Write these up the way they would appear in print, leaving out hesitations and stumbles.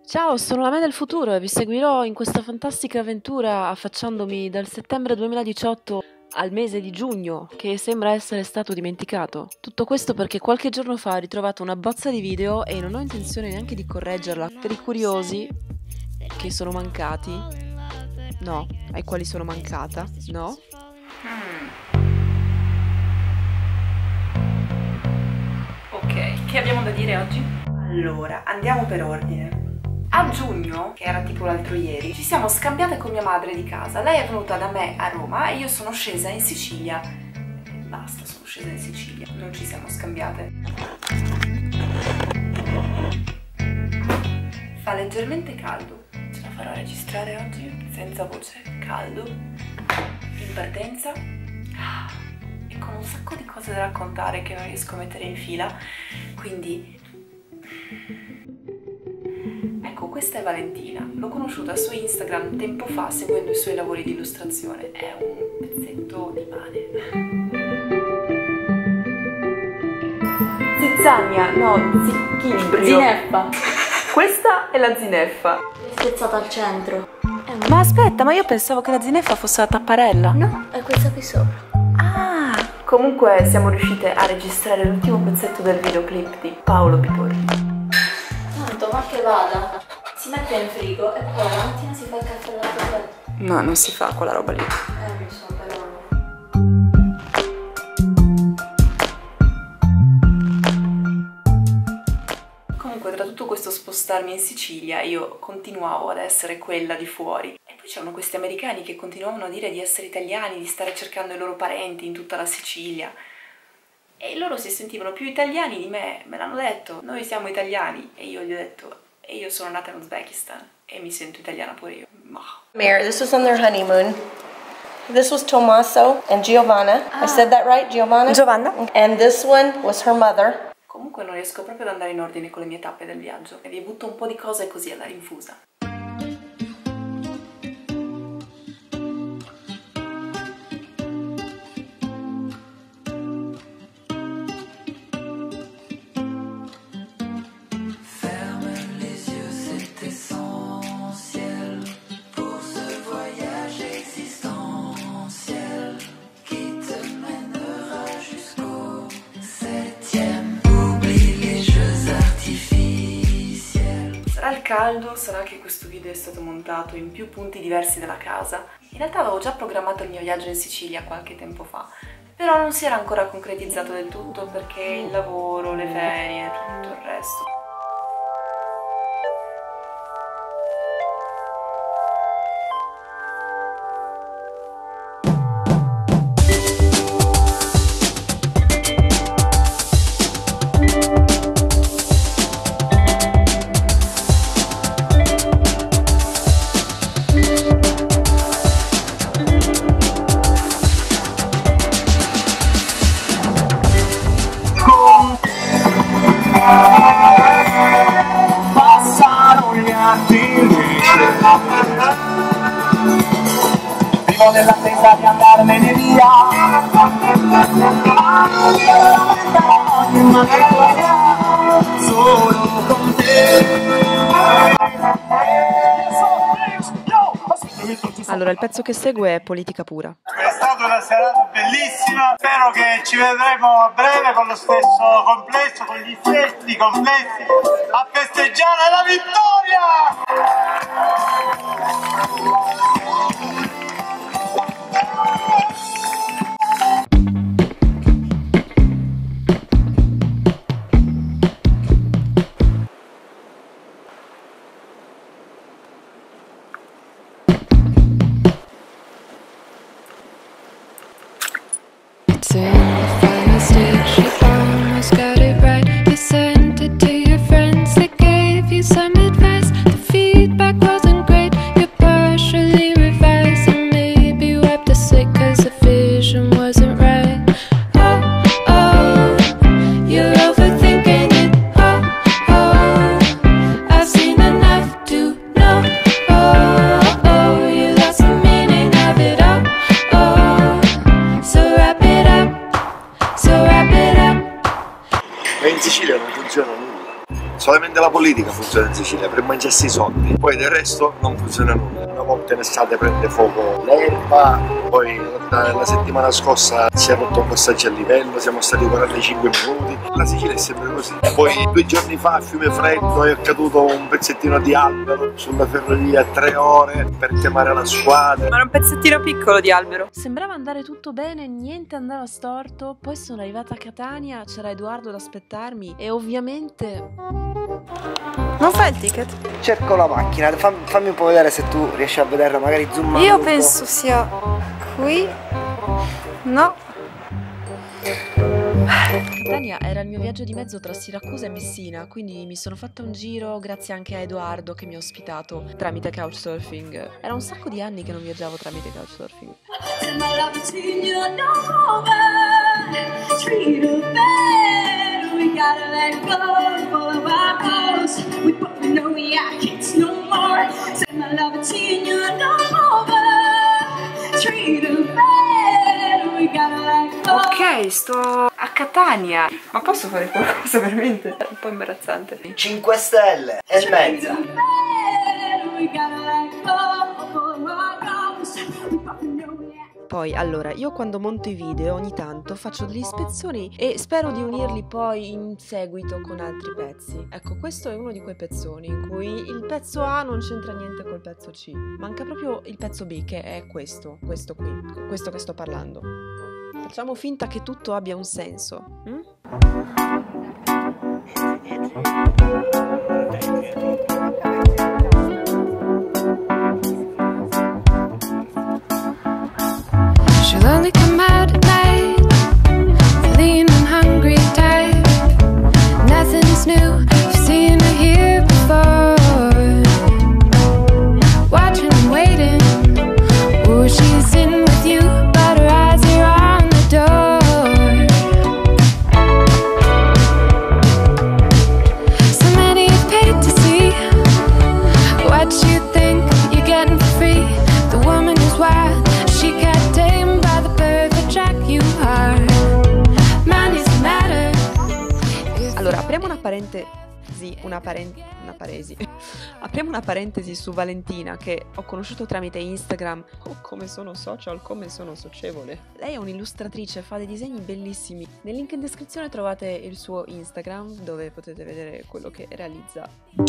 Ciao, sono la me del futuro e vi seguirò in questa fantastica avventura affacciandomi dal settembre 2018 al mese di giugno, che sembra essere stato dimenticato. Tutto questo perché qualche giorno fa ho ritrovato una bozza di video e non ho intenzione neanche di correggerla. Per i curiosi che sono mancati, no, ai quali sono mancata, no. Ok, che abbiamo da dire oggi? Allora, andiamo per ordine. A giugno, che era tipo l'altro ieri, ci siamo scambiate con mia madre di casa. Lei è venuta da me a Roma e io sono scesa in Sicilia. Basta, sono scesa in Sicilia, non ci siamo scambiate. Fa leggermente caldo. Ce la farò registrare oggi senza voce. Caldo. In partenza. E con un sacco di cose da raccontare che non riesco a mettere in fila. Quindi... Ecco, questa è Valentina. L'ho conosciuta su Instagram tempo fa seguendo i suoi lavori di illustrazione. È un pezzetto di pane. Zizzania, no, zicchibrio. Zineffa. Questa è la zineffa. È spezzata al centro. Ma aspetta, ma io pensavo che la zineffa fosse la tapparella. No, è questa qui sopra. Ah! Comunque siamo riuscite a registrare l'ultimo pezzetto del videoclip di Paolo Piporri. Tanto, ma che vada. Si mette in frigo e poi la mattina si fa il caffè alla tavoletta. No, non si fa quella roba lì. Non so, però... Comunque, tra tutto questo spostarmi in Sicilia, io continuavo ad essere quella di fuori. E poi c'erano questi americani che continuavano a dire di essere italiani, di stare cercando i loro parenti in tutta la Sicilia. E loro si sentivano più italiani di me l'hanno detto. Noi siamo italiani. E io gli ho detto, e io sono nata in Uzbekistan e mi sento italiana pure io. Ma... Mare, this was on their honeymoon. This was Tommaso and Giovanna. I said that right, Giovanna? Giovanna. And this one was her mother. Comunque non riesco proprio ad andare in ordine con le mie tappe del viaggio. E vi butto un po' di cose così alla rinfusa. Sarà il caldo, sarà che questo video è stato montato in più punti diversi della casa. In realtà avevo già programmato il mio viaggio in Sicilia qualche tempo fa, però non si era ancora concretizzato del tutto perché il lavoro, le ferie e tutto il resto. Passano gli anni, vivo nell'attesa di andarmene via, solo con te. Allora, il pezzo che segue è politica pura. È stata una serata bellissima, spero che ci vedremo a breve con lo stesso complesso, con gli stessi complessi, a festeggiare la vittoria! Almost got it right. You sent it to your friends. They gave you Solamente la politica funziona in Sicilia per mangiarsi i soldi, poi del resto non funziona nulla. Una volta in estate prende fuoco l'erba, poi la settimana scorsa si è rotto un passaggio a livello, siamo stati 45 minuti. La Sicilia è sempre così. Poi 2 giorni fa a Fiumefreddo è caduto un pezzettino di albero sulla ferrovia 3 ore per chiamare la squadra. Ma era un pezzettino piccolo di albero. Sembrava andare tutto bene, niente andava storto, poi sono arrivata a Catania, c'era Edoardo ad aspettarmi e ovviamente... Non fai il ticket? Cerco la macchina, fammi un po' vedere se tu riesci a vederla, magari zoomando. Io penso sia qui. No. Catania era il mio viaggio di mezzo tra Siracusa e Messina, quindi mi sono fatta un giro grazie anche a Edoardo che mi ha ospitato tramite Couchsurfing. Era un sacco di anni che non viaggiavo tramite Couchsurfing. Ok, sto a Catania. Ma posso fare qualcosa veramente? È un po' imbarazzante. 5 stelle e mezza. Poi, allora, io quando monto i video ogni tanto faccio delle ispezioni e spero di unirli poi in seguito con altri pezzi. Ecco, questo è uno di quei pezzoni in cui il pezzo A non c'entra niente col pezzo C. Manca proprio il pezzo B, che è questo qui, questo che sto parlando. Facciamo finta che tutto abbia un senso. She'll only come out at night, lean and hungry type. Nothing's new, you've seen her here before. Watching and waiting, ooh, she's in with you, but her eyes are on the door. So many have paid to see what you think you're getting for free. The woman is wild, she got tamed by the perfect track you are. Money's the matter. Allora, apriamo una parentesi su Valentina, che ho conosciuto tramite Instagram. Oh, come sono social, come sono socievole. Lei è un'illustratrice, fa dei disegni bellissimi. Nel link in descrizione trovate il suo Instagram, dove potete vedere quello che realizza.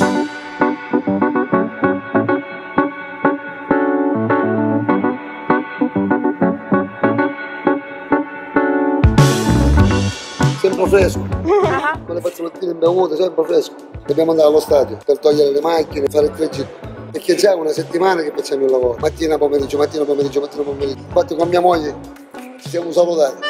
Sempre fresco, con le fazzolettine imbevute, sempre fresco. Dobbiamo andare allo stadio per togliere le macchine, fare il 3 giri. Perché già è una settimana che facciamo il lavoro. Mattina, pomeriggio, mattina, pomeriggio, mattina, pomeriggio. Infatti con mia moglie ci siamo salutati.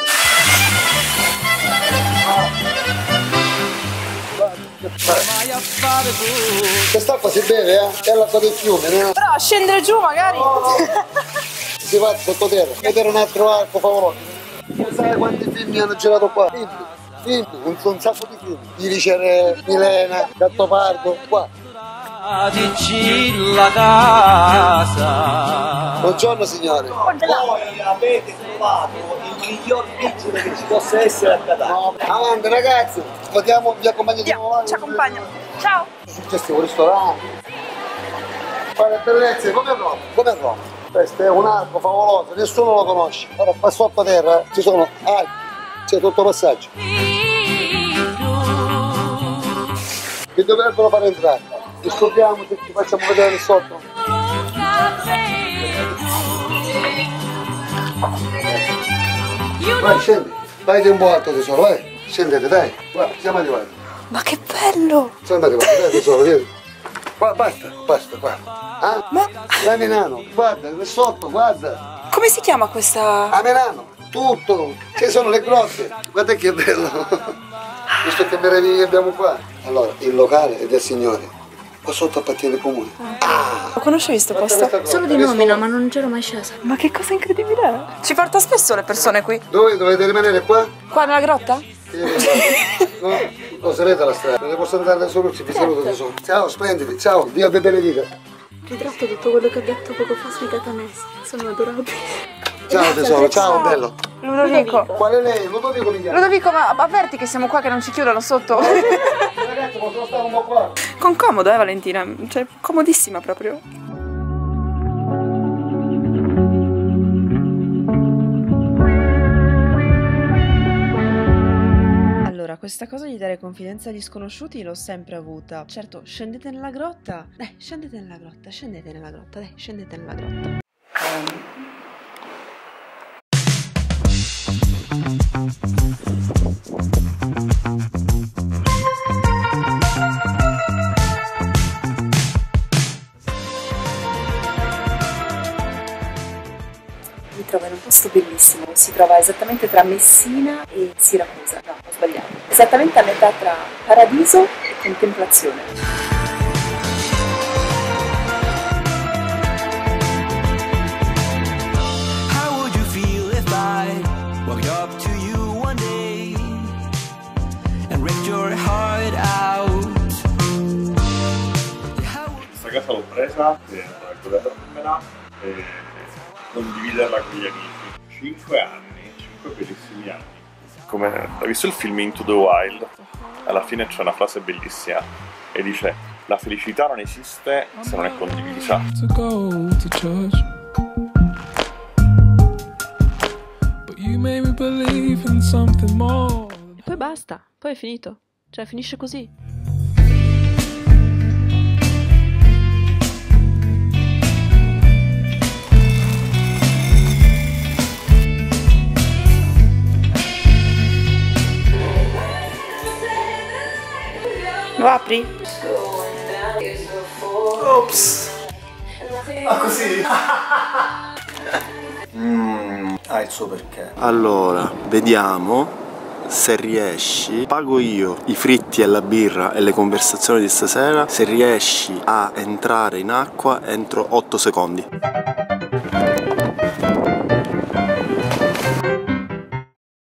Quest'acqua si beve, È l'acqua del fiume, no? Però a scendere giù magari. Si va sottoterra, vedere un altro arco favoloso. Sai quanti film mi hanno girato qua? Film, un sacco di film. Irisce, Milena, Gattopardo, qua. La casa. Buongiorno signore. Voi avete trovato il miglior vigile che ci possa essere a Catania. No, avanti ragazzi, vi accompagniamo. Ci accompagno. Ciao. Successivo un ristorante. Fare bellezze come Roma. Questo è un arco favoloso, nessuno lo conosce. Ora qua sottoterra ci sono archi, c'è tutto passaggio. Che dovrebbero fare entrare. Discordiamo se ci facciamo vedere lì sotto. Vai, scendi. Vai un po' alto tesoro, vai. Scendete, dai. Guarda, siamo arrivati. Ma che bello! Siamo arrivati, dai tesoro, vieni. Qua, basta, guarda. Ah? Ma? Da Menano, guarda, sotto, guarda. Come si chiama questa? A Menano, tutto. Ci sono le grotte. Guarda che bello. Visto che meraviglia abbiamo qua. Allora, il locale è del signore. Qua sotto appartiene al comune. Lo conoscevi sto posto? Solo di nomina, ma non c'ero mai scesa. Ma che cosa incredibile! Ci porta spesso le persone qui? Dove dovete rimanere qua? Qua nella grotta? No, lo sapete la strada. Ne posso andare da solo, ci vi saluto da solo. Ciao, splendidi, ciao, Dio vi benedica. Ritratto tutto quello che ha detto poco fa sui catanesi. Sono adorabili. Ciao tesoro, ciao bello. Ludovico. Qual è lei? Ludovico mi chiama. Ludovico, ma avverti che siamo qua, che non ci chiudono sotto. Ragazzi, ragazzi, possono stare un po' qua. Con comodo, Valentina? Cioè, comodissima proprio. Allora, questa cosa di dare confidenza agli sconosciuti l'ho sempre avuta. Certo, scendete nella grotta. Scendete nella grotta, scendete nella grotta, scendete nella grotta. Mi trovo in un posto bellissimo, si trova esattamente tra Messina e Siracusa. No, ho sbagliato. Esattamente a metà tra paradiso e contemplazione. Questa casa l'ho presa per godermela e condividerla con gli amici. 5 anni, 5 bellissimi anni. Come hai visto il film Into the Wild? Alla fine c'è una frase bellissima e dice: la felicità non esiste se non è condivisa. E poi basta, poi è finito. Cioè, finisce così. Lo apri? Ops! Ah, così? Ha il suo perché. Allora, vediamo se riesci. Pago io i fritti e la birra e le conversazioni di stasera se riesci a entrare in acqua entro 8 secondi.